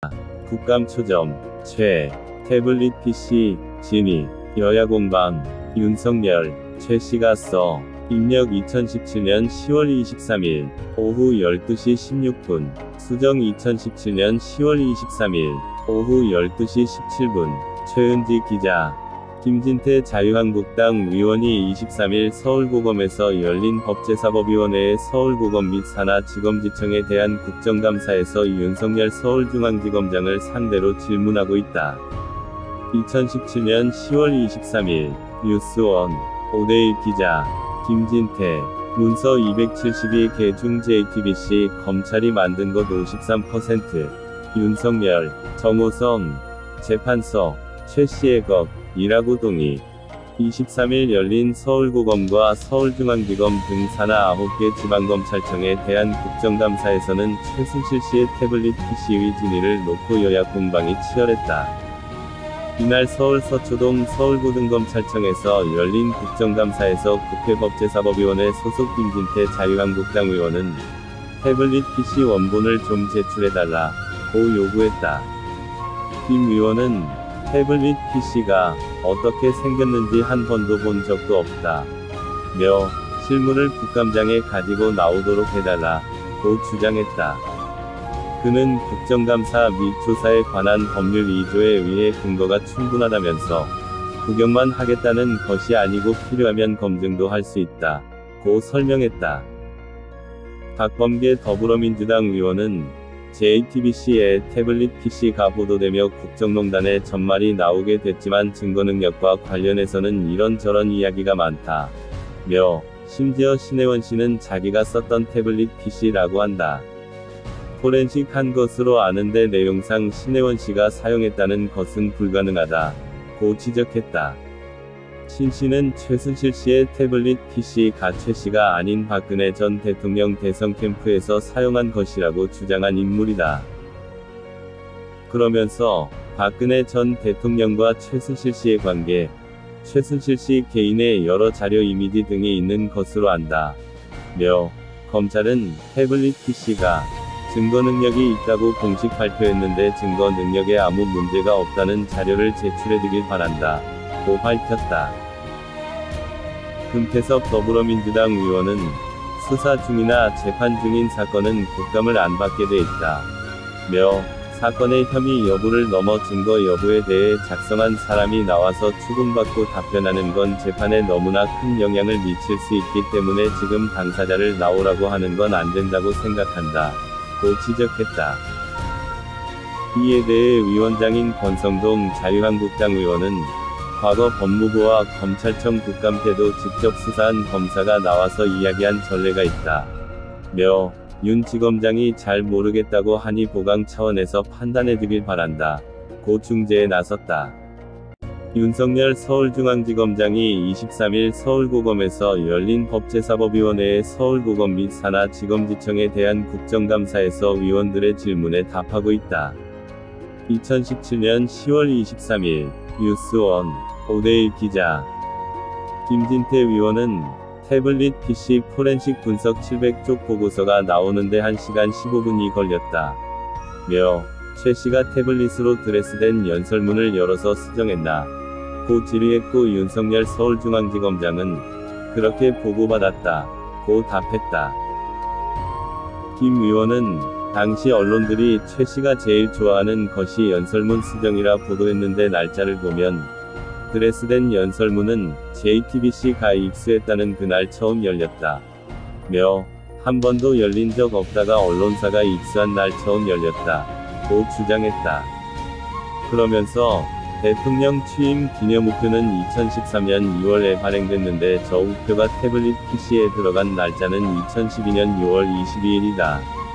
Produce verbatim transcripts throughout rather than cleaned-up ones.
국감 초점, 최, 태블릿 피씨, 진위, 여야 공방, 윤석열, 최씨가 써. 입력 이천십칠년 시월 이십삼일, 오후 열두시 십육분, 수정 이천십칠년 시월 이십삼일, 오후 열두시 십칠분, 최은지 기자. 김진태 자유한국당 의원이 이십삼일 서울고검에서 열린 법제사법위원회의 서울고검 및 산하지검지청에 대한 국정감사에서 윤석열 서울중앙지검장을 상대로 질문하고 있다. 이천십칠년 시월 이십삼일, 뉴스원, 오대일 기자. 김진태, 문서 이백칠십이 개 중 제이티비씨, 검찰이 만든 것 오십삼 퍼센트. 윤석열, 정호성, 재판서, 최씨의 것, 이라고 동의. 이십삼일 열린 서울고검과 서울중앙지검 등 산하 아홉 개 지방검찰청에 대한 국정감사에서는 최순실씨의 태블릿 피씨의 진위를 놓고 여야 공방이 치열했다. 이날 서울 서초동 서울고등검찰청에서 열린 국정감사에서 국회법제사법위원회 소속 김진태 자유한국당 의원은 태블릿 피씨 원본을 좀 제출해달라 고 요구했다. 김 의원은 태블릿 피씨가 어떻게 생겼는지 한 번도 본 적도 없다 며 실물을 국감장에 가지고 나오도록 해달라 고 주장했다. 그는 국정감사 및 조사에 관한 법률 이조에 의해 근거가 충분하다면서 구경만 하겠다는 것이 아니고 필요하면 검증도 할 수 있다 고 설명했다. 박범계 더불어민주당 의원은 제이티비씨의 태블릿 피씨가 보도되며 국정농단의 전말이 나오게 됐지만 증거능력과 관련해서는 이런저런 이야기가 많다 며 심지어 신혜원 씨는 자기가 썼던 태블릿 피씨라고 한다. 포렌식 한 것으로 아는데 내용상 신혜원 씨가 사용했다는 것은 불가능하다 고 지적했다. 신 씨는 최순실 씨의 태블릿 피씨가 최 씨가 아닌 박근혜 전 대통령 대선 캠프에서 사용한 것이라고 주장한 인물이다. 그러면서 박근혜 전 대통령과 최순실 씨의 관계, 최순실 씨 개인의 여러 자료 이미지 등이 있는 것으로 안다 며 검찰은 태블릿 피씨가 증거 능력이 있다고 공식 발표했는데 증거 능력에 아무 문제가 없다는 자료를 제출해주길 바란다 고 밝혔다. 금태섭 더불어민주당 의원은 수사 중이나 재판 중인 사건은 국감을 안 받게 돼 있다 며 사건의 혐의 여부를 넘어 증거 여부에 대해 작성한 사람이 나와서 추궁받고 답변하는 건 재판에 너무나 큰 영향을 미칠 수 있기 때문에 지금 당사자를 나오라고 하는 건 안 된다고 생각한다 고 지적했다. 이에 대해 위원장인 권성동 자유한국당 의원은 과거 법무부와 검찰청 국감 때도 직접 수사한 검사가 나와서 이야기한 전례가 있다 며 윤 지검장이 잘 모르겠다고 하니 보강 차원에서 판단해주길 바란다 고 중재에 나섰다. 윤석열 서울중앙지검장이 이십삼일 서울고검에서 열린 법제사법위원회의 서울고검 및 산하지검지청에 대한 국정감사에서 위원들의 질문에 답하고 있다. 이천십칠년 시월 이십삼일, 뉴스원, 오대일 기자. 김진태 의원은 태블릿 피씨 포렌식 분석 칠백 쪽 보고서가 나오는데 한 시간 십오 분이 걸렸다 며 최 씨가 태블릿으로 드레스된 연설문을 열어서 수정했나 고 질의했고 윤석열 서울중앙지검장은 그렇게 보고받았다 고 답했다. 김 의원은 당시 언론들이 최 씨가 제일 좋아하는 것이 연설문 수정이라 보도했는데 날짜를 보면 드레스된 연설문은 제이티비씨가 입수했다는 그날 처음 열렸다 며 한 번도 열린 적 없다가 언론사가 입수한 날 처음 열렸다 고 주장했다. 그러면서 대통령 취임 기념 우표는 이천십삼년 유월에 발행됐는데 저 우표가 태블릿 피씨에 들어간 날짜는 이천십이년 유월 이십이일이다.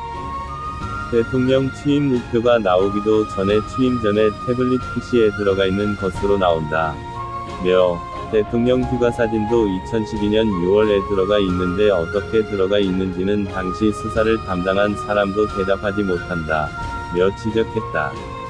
대통령 취임 우표가 나오기도 전에 취임 전에 태블릿 피씨에 들어가 있는 것으로 나온다 며 대통령 휴가 사진도 이천십이년 유월에 들어가 있는데 어떻게 들어가 있는지는 당시 수사를 담당한 사람도 대답하지 못한다 며 지적했다.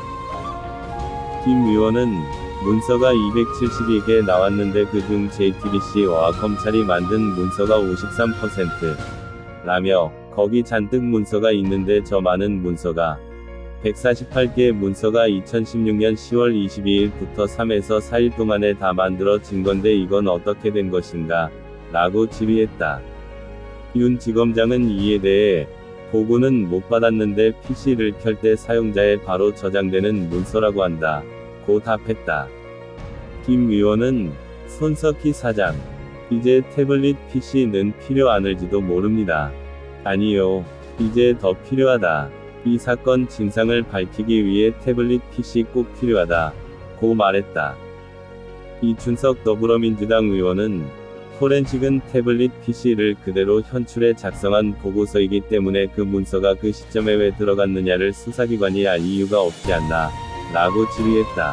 김 의원은 문서가 이백칠십이 개 나왔는데 그중 제이티비씨와 검찰이 만든 문서가 오십삼 퍼센트 라며 거기 잔뜩 문서가 있는데 저 많은 문서가 백사십팔 개의 문서가 이천십육 년 시월 이십이일부터 삼에서 사 일 동안에 다 만들어진 건데 이건 어떻게 된 것인가? 라고 질의했다. 윤 지검장은 이에 대해 보고는 못 받았는데 피씨를 켤 때 사용자에 바로 저장되는 문서라고 한다. 고 답했다. 김 의원은 손석희 사장, 이제 태블릿 피씨는 필요 않을지도 모릅니다. 아니요. 이제 더 필요하다. 이 사건 진상을 밝히기 위해 태블릿 피씨 꼭 필요하다. 고 말했다. 이춘석 더불어민주당 의원은 포렌식은 태블릿 피씨를 그대로 현출해 작성한 보고서이기 때문에 그 문서가 그 시점에 왜 들어갔느냐를 수사기관이 알 이유가 없지 않나, 라고 질의했다.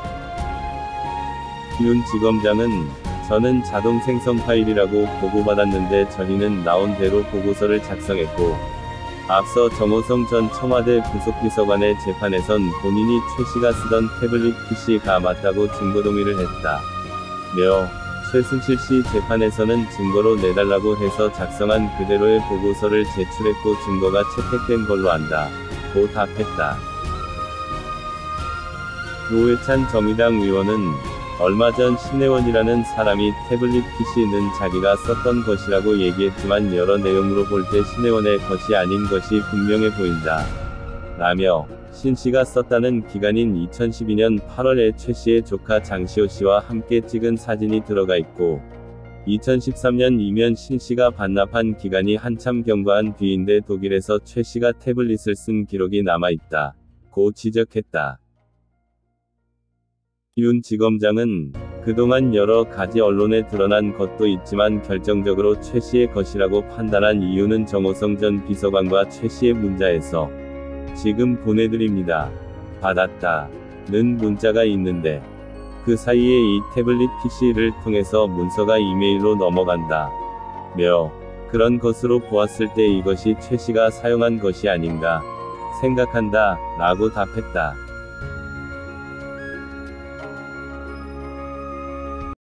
윤 지검장은 저는 자동 생성 파일이라고 보고받았는데 저희는 나온 대로 보고서를 작성했고, 앞서 정호성 전 청와대 부속비서관의 재판에선 본인이 최 씨가 쓰던 태블릿 피씨가 맞다고 증거동의를 했다. 며 최순실 씨 재판에서는 증거로 내달라고 해서 작성한 그대로의 보고서를 제출했고 증거가 채택된 걸로 안다. 고 답했다. 노회찬 정의당 의원은 얼마 전 신혜원이라는 사람이 태블릿 피씨는 자기가 썼던 것이라고 얘기했지만 여러 내용으로 볼 때 신혜원의 것이 아닌 것이 분명해 보인다. 라며 신 씨가 썼다는 기간인 이천십이 년 팔월에 최 씨의 조카 장시호 씨와 함께 찍은 사진이 들어가 있고, 이천십삼 년 이면 신 씨가 반납한 기간이 한참 경과한 뒤인데 독일에서 최 씨가 태블릿을 쓴 기록이 남아있다. 고 지적했다. 윤 지검장은 그동안 여러 가지 언론에 드러난 것도 있지만 결정적으로 최 씨의 것이라고 판단한 이유는 정호성 전 비서관과 최 씨의 문자에서 지금 보내드립니다. 받았다. 는 문자가 있는데 그 사이에 이 태블릿 피씨를 통해서 문서가 이메일로 넘어간다. 며 그런 것으로 보았을 때 이것이 최 씨가 사용한 것이 아닌가 생각한다. 라고 답했다.